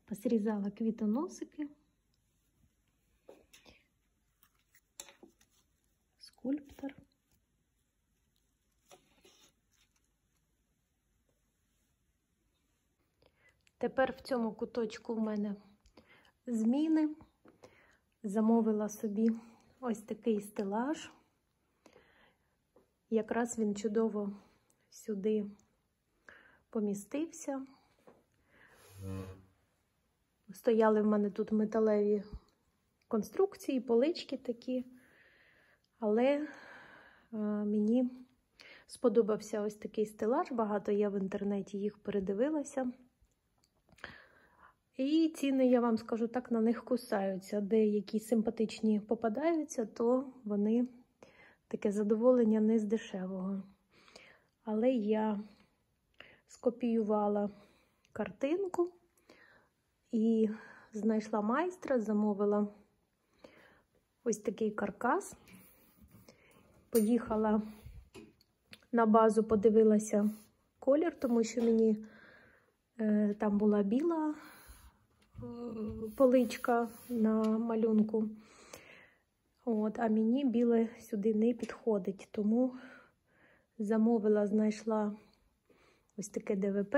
Посрізала квітоносики. Скульптор. Тепер в цьому куточку в мене зміни. Замовила собі ось такий стелаж. Якраз він чудово сюди помістився. Стояли в мене тут металеві конструкції, полички такі. Але мені сподобався ось такий стелаж. Багато я в інтернеті їх передивилася. І ціни, я вам скажу так, на них кусаються. Деякі симпатичні попадаються, то вони таке задоволення не з дешевого. Але я скопіювала картинку і знайшла майстра, замовила ось такий каркас. Поїхала на базу, подивилася колір, тому що мені там була біла поличка на малюнку. А мені біле сюди не підходить, тому замовила, знайшла ось таке ДВП.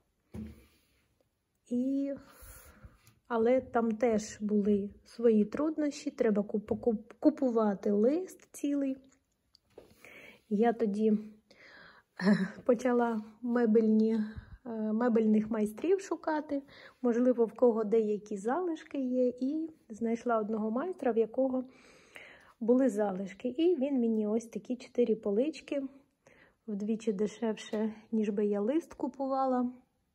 Але там теж були свої труднощі, треба купувати лист цілий. Я тоді почала мебельних майстрів шукати, можливо, в кого деякі залишки є, і знайшла одного майстра, в якого були залишки. І він мені ось такі 4 полички, вдвічі дешевше, ніж би я лист купувала.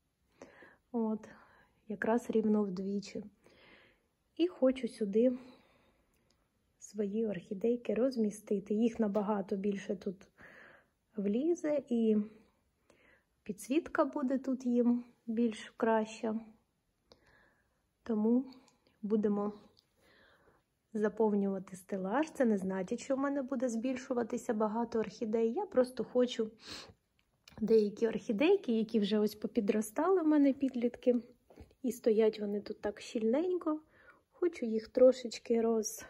Якраз рівно вдвічі. І хочу сюди свої орхідейки розмістити. Їх набагато більше тут влізе, і підсвітка буде тут їм більш краща. Тому будемо заповнювати стелаж. Це не значить, що в мене буде збільшуватися багато орхідей. Я просто хочу деякі орхідейки, які вже ось попідростали в мене підлітки, і стоять вони тут так щільненько. Хочу їх трошечки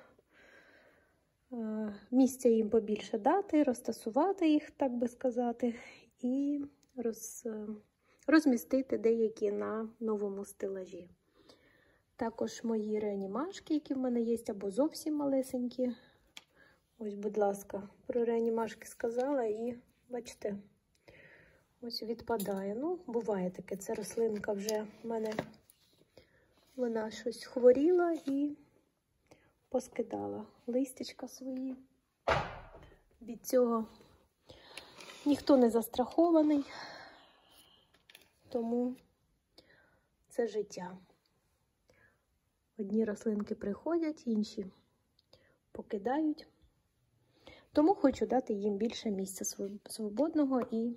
місця їм побільше дати, розтасувати їх, так би сказати, і розмістити деякі на новому стелажі. Також мої реанімашки, які в мене є, або зовсім малесенькі. Ось, будь ласка, про реанімашки сказала і, бачите, ось відпадає. Буває таке, це рослинка вже в мене, вона щось хворіла і поскидала листячка свої. Від цього ніхто не застрахований, тому це життя. Одні рослинки приходять, інші покидають. Тому хочу дати їм більше місця свободного і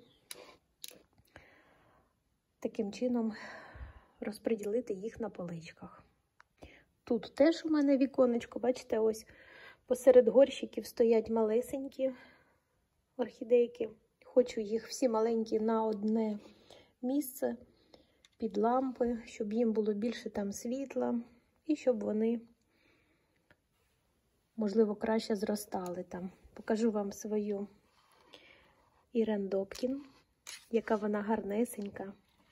таким чином розподілити їх на поличках. Тут теж у мене віконечко, бачите, ось посеред горщиків стоять малесенькі орхідейки. Хочу їх всі маленькі на одне місце під лампи, щоб їм було більше там світла і щоб вони, можливо, краще зростали там. Покажу вам свою Ірен Добкін, яка вона гарнесенька.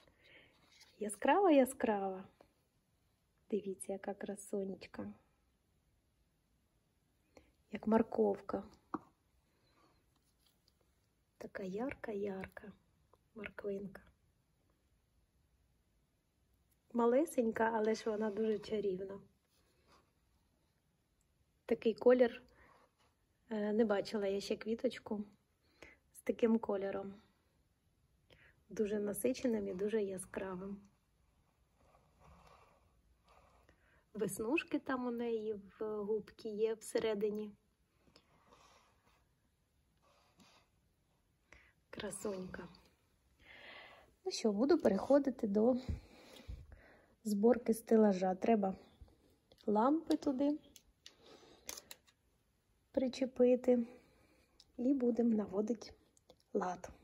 Яскрава. Дивіться, яка красунечка. Як морковка. Така ярка морквинка. Малесенька, але ж вона дуже чарівна. Такий колір. Не бачила я ще квіточку з таким кольором. Дуже насиченим і дуже яскравим. Веснушки там у неї в губці є всередині. Красунька. Ну що, буду переходити до зборки стелажа. Треба лампи туди причепити і будемо наводити лад.